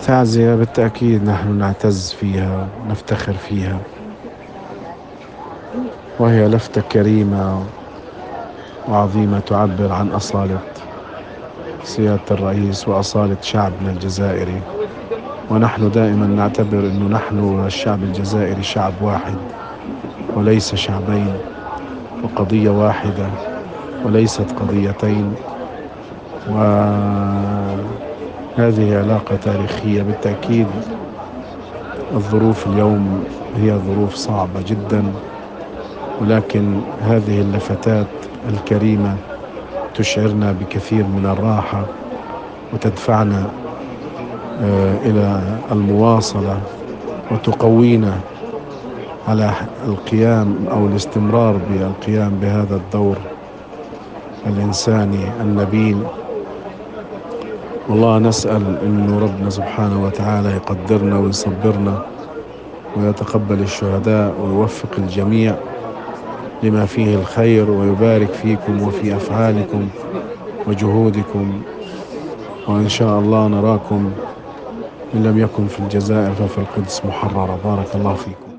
تعزية بالتأكيد نحن نعتز فيها ونفتخر فيها، وهي لفتة كريمة وعظيمة تعبر عن أصالة سيادة الرئيس وأصالة شعبنا الجزائري. ونحن دائما نعتبر أنه نحن الشعب الجزائري شعب واحد وليس شعبين، وقضية واحدة وليست قضيتين. وهذه علاقة تاريخية بالتأكيد. الظروف اليوم هي ظروف صعبة جدا، ولكن هذه اللفتات الكريمة تشعرنا بكثير من الراحة وتدفعنا إلى المواصلة، وتقوينا على القيام أو الاستمرار بالقيام بهذا الدور الإنساني النبيل. والله نسأل إنه ربنا سبحانه وتعالى يقدرنا ويصبرنا ويتقبل الشهداء ويوفق الجميع لما فيه الخير، ويبارك فيكم وفي أفعالكم وجهودكم. وإن شاء الله نراكم إن لم يكن في الجزائر ففي القدس محررة. بارك الله فيكم.